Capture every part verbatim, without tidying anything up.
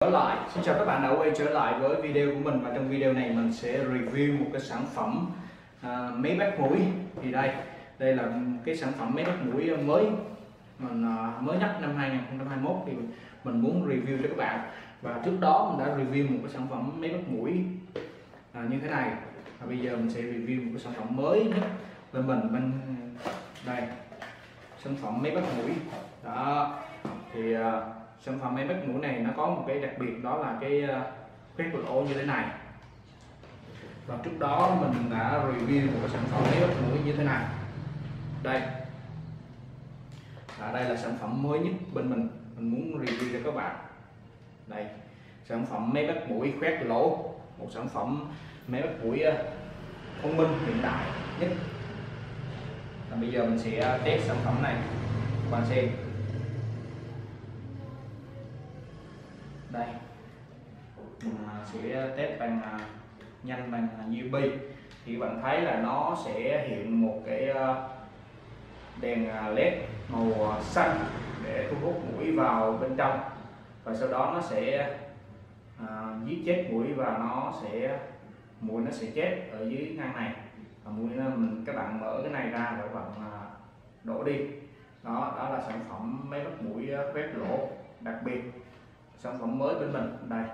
Trở lại, xin chào các bạn đã quay trở lại với video của mình, và trong video này mình sẽ review một cái sản phẩm à, máy bắt mũi. Thì đây, đây là cái sản phẩm máy bắt mũi mới mình à, mới nhất năm hai nghìn không trăm hai mươi mốt thì mình muốn review cho các bạn. Và trước đó mình đã review một cái sản phẩm máy bắt mũi à, như thế này. Và bây giờ mình sẽ review một cái sản phẩm mới nhất bên mình bên đây, sản phẩm máy bắt mũi đó. Thì à, sản phẩm máy bắt mũi này nó có một cái đặc biệt, đó là cái khoét lỗ như thế này. Và trước đó mình đã review một cái sản phẩm máy bắt mũi như thế này. Đây, à, đây là sản phẩm mới nhất bên mình mình muốn review cho các bạn. Đây, sản phẩm máy bắt mũi khoét lỗ, một sản phẩm máy bắt mũi thông minh hiện đại nhất. Và bây giờ mình sẽ test sản phẩm này các bạn xem. Đây, mình sẽ test bằng nhanh bằng u vê. Thì các bạn thấy là nó sẽ hiện một cái đèn led màu xanh để thu hút muỗi vào bên trong, và sau đó nó sẽ à, giết chết muỗi, và nó sẽ muỗi nó sẽ chết ở dưới ngăn này. Và muỗi mình các bạn mở cái này ra để các bạn à, đổ đi. Đó, đó là sản phẩm máy bắt muỗi khoét lỗ đặc biệt, sản phẩm mới bên mình. Đây,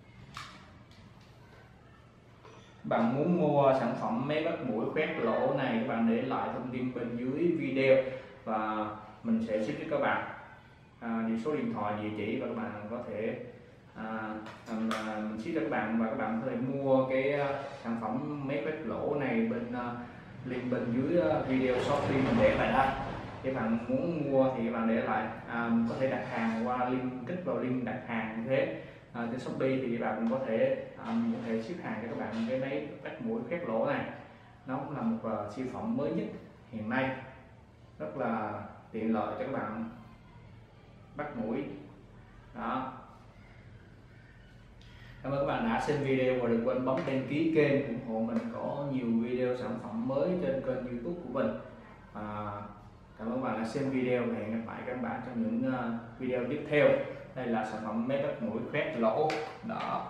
bạn muốn mua sản phẩm máy bắt muỗi khoét lỗ này, các bạn để lại thông tin bên dưới video và mình sẽ ship cho các bạn à, số điện thoại, địa chỉ, và các bạn có thể à, mình ship cho các bạn, và các bạn có thể mua cái sản phẩm máy khoét lỗ này bên uh, link bên dưới video Shopee mình để lại đây. Các bạn muốn mua thì các bạn để lại, à, có thể đặt hàng qua link, kích vào link đặt hàng như thế à, trên Shopee thì các bạn có thể à, có thể ship hàng cho các bạn cái máy bắt mũi khoét lỗ này. Nó cũng là một uh, siêu phẩm mới nhất hiện nay, rất là tiện lợi cho các bạn bắt mũi đó. Cảm ơn các bạn đã xem video, và đừng quên bấm đăng ký kênh ủng hộ mình có nhiều video sản phẩm mới trên kênh YouTube của mình. à, Cảm ơn các bạn đã xem video, và hẹn gặp lại các bạn trong những uh, video tiếp theo. Đây là sản phẩm máy bắt mũi khoét lỗ đó.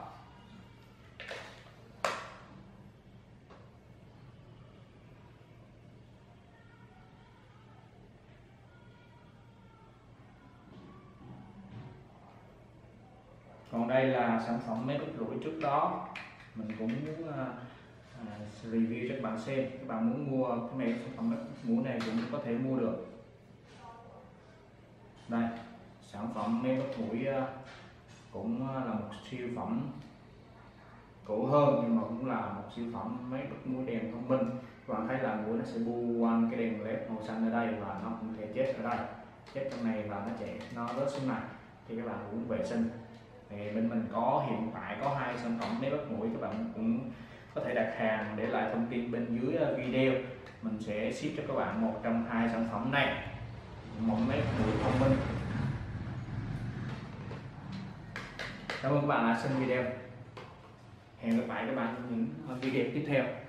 Còn đây là sản phẩm máy bắt mũi trước đó mình cũng muốn uh, uh, review cho các bạn xem. Các bạn muốn mua cái này, sản phẩm bắt mũi này cũng có thể mua được. Đây, sản phẩm máy bắt mũi cũng là một siêu phẩm cũ hơn, nhưng mà cũng là một siêu phẩm máy bắt mũi đèn thông minh. Các bạn thấy là mũi nó sẽ bu quanh cái đèn led màu xanh ở đây, và nó cũng thể chết ở đây, chết trong này, và nó chạy nó rớt xuống này thì các bạn cũng vệ sinh. Thì bên mình có hiện tại có hai sản phẩm máy bắt mũi, các bạn cũng có thể đặt hàng, để lại thông tin bên dưới video, mình sẽ ship cho các bạn một trong hai sản phẩm này, một máy bắt mũi thông minh. Cảm ơn các bạn đã xem video, hẹn gặp lại các bạn trong những video tiếp theo.